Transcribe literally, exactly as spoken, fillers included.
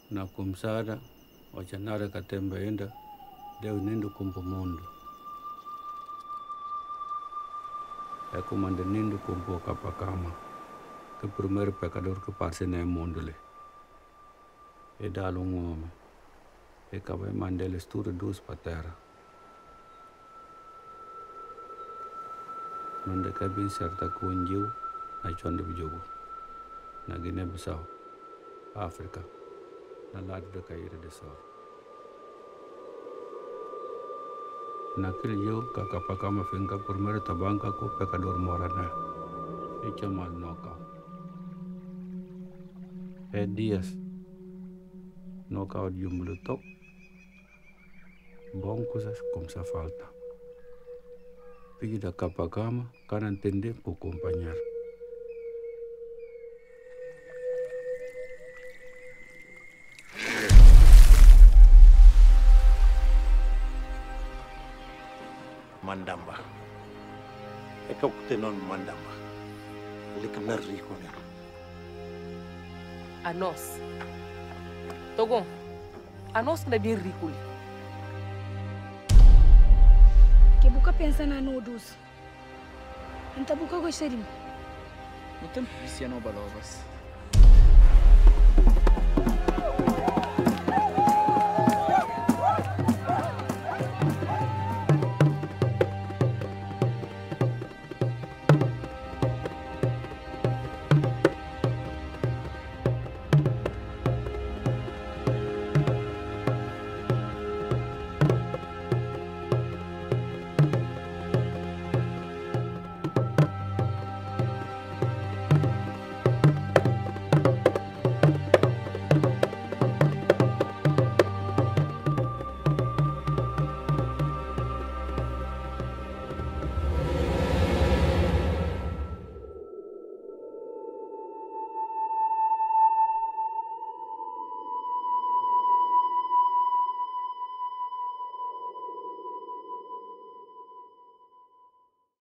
na kumsada wachanare katembe enda deu nindu kumpu mundu e kumande nindu kumpu kapakama ke primeiro pecador que passe ne mundule e dalu ngome e cabe mandele stura dus pa terra nonde kabin serta kunjiu na chonde bijogo na Guinea Bissau Afrika na lado de Caire de Sol na kilio kakapakama finka primeiro tabanca ko pecador morana e chamal noka e dias knockout jumlo top bom coisas como se falta pigi da kapakama kana entender por companheiro Mandamba e ka kute non mandamba lika mer rico ne a nós Togon a nós que bem rico que buka pensa na nodus anta buka gostaria não tem polícia não balovas